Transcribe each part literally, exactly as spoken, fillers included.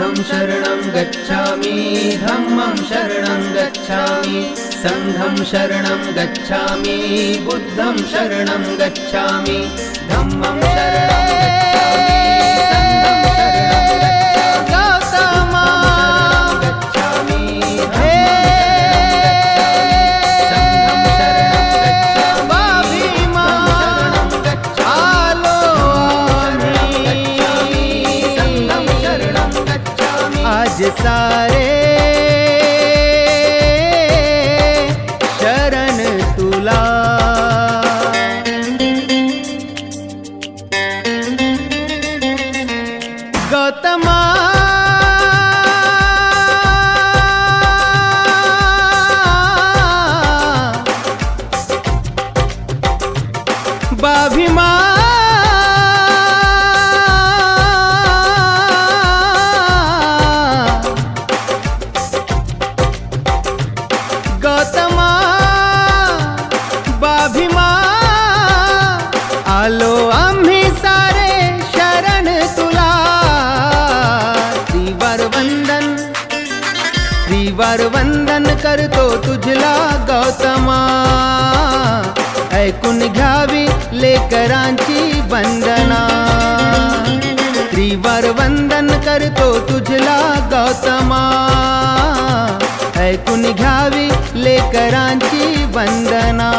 बुद्धं शरणं गच्छामि, धम्मं शरणं गच्छामि, संघं शरणं गच्छामि, बुद्धं शरणं गच्छामि, धम्मं शरणं सारे शरण तुला। गौतमा बाभिमा आलो आम्ही सारे शरण तुला। त्रिवार वंदन त्रिवार वंदन करतो तुझला गौतमा, ऐकून घ्यावी लेकरांची वंदना। त्रिवार वंदन करतो तुझला गौतमा, ऐकून घ्यावी लेकरांची वंदना।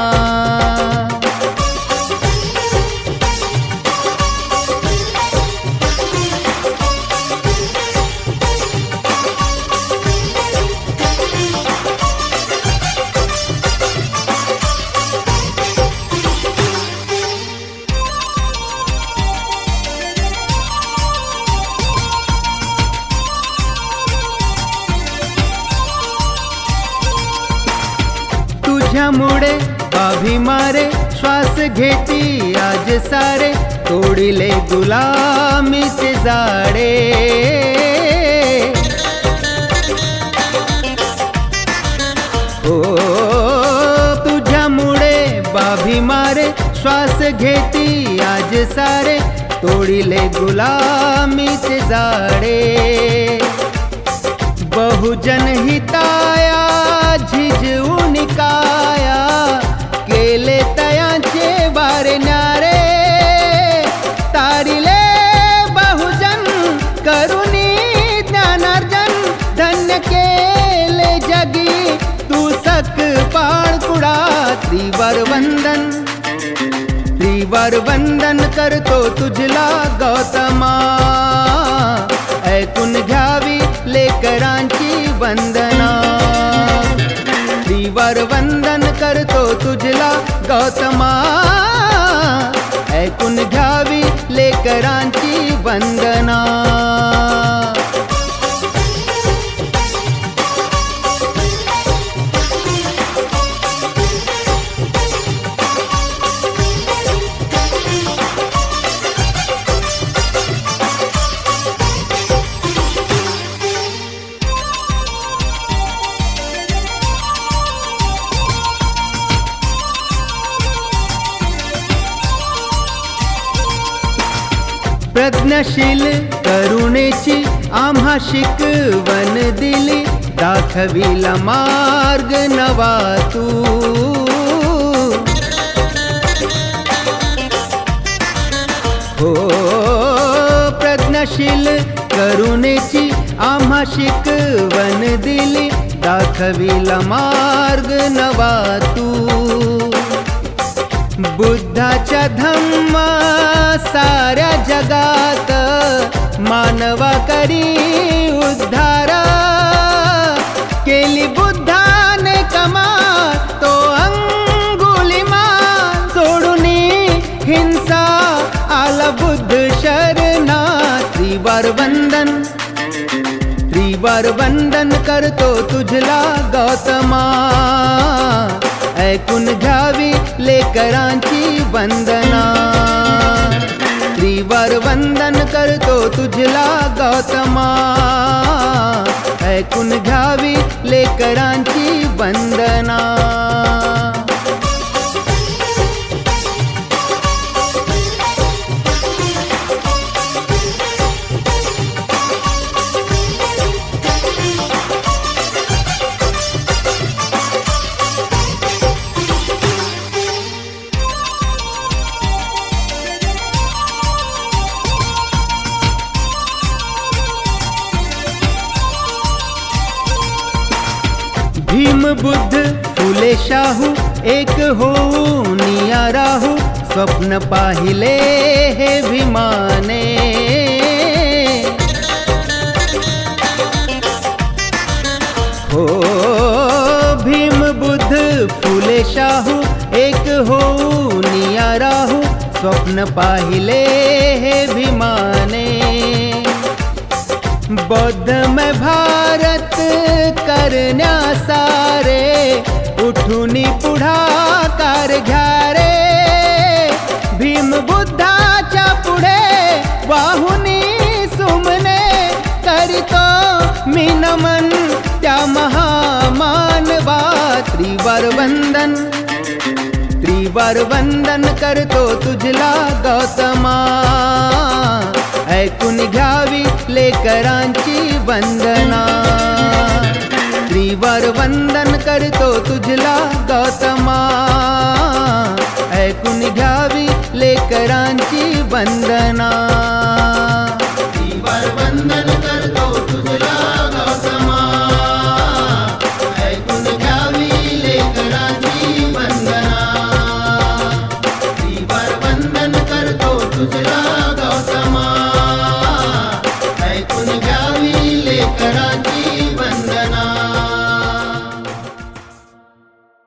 तुझ्यामुळे बाभी मारे श्वास घेती आज सारे, तोडिले गुलामीचे जाळे। ओ तुझ्यामुळे बाभी मारे श्वास घेती आज सारे, तोडिले गुलामीचे जाळे। बहुजन हिताया झिजवून काया, केले तयांचे बारे न्यारे। तारिले बहुजन करुणी ज्ञानार्जन, धन्य केले जगी तू सकपाळ कुडा। त्रिवार वंदन त्रिवार वंदन करतो तुझला गौतमा, ऐकून घ्यावी लेकरांची वंदना। त्रिवार वंदन करतो तुझला गौतमा, ऐकून घ्यावी लेकरांची वंदना। प्रज्ञाशील करुणेची आम्हा शिकवण दिली, दाखविला मार्ग नवा तू। हो प्रज्ञाशील करुणेची आम्हा शिकवण दिली, दाखविला मार्ग नवा तू। बुद्धाच्या धम्मा साऱ्या जगात, मानवा करी उद्धार। केली बुद्धाने कमाल तो अंगुलिमाल, सोडूनी हिंसा आला बुद्ध शरणा। त्रिवार वंदन त्रिवार वंदन करतो तुझला गौतमा, ऐकून घ्यावी लेकरांची वंदना। त्रिवार वंदन करतो तुझला गौतमा, ऐकून घ्यावी लेकरांची वंदना। भीम बुद्ध फुले शाहू एक होऊन या राहू स्वप्न पाहिले हे भीमाने हो भीम बुद्ध फुले शाहू एक होऊन या राहू स्वप्न पाहिले हे भीमाने बौद्धमय भारत करण्या सारे उठूनी पुढाकार घ्या रे भीम बुद्धाच्या पुढे वाहुनी सुमने करितो मी नमन त्या महामानवा त्रिवार वंदन त्रिवार वंदन करतो तुझला गौतमा ऐकून घ्यावी लेकरांची वंदना त्रिवार वंदन करतो तुझला गौतमा ऐकून घ्यावी लेकरांची वंदना।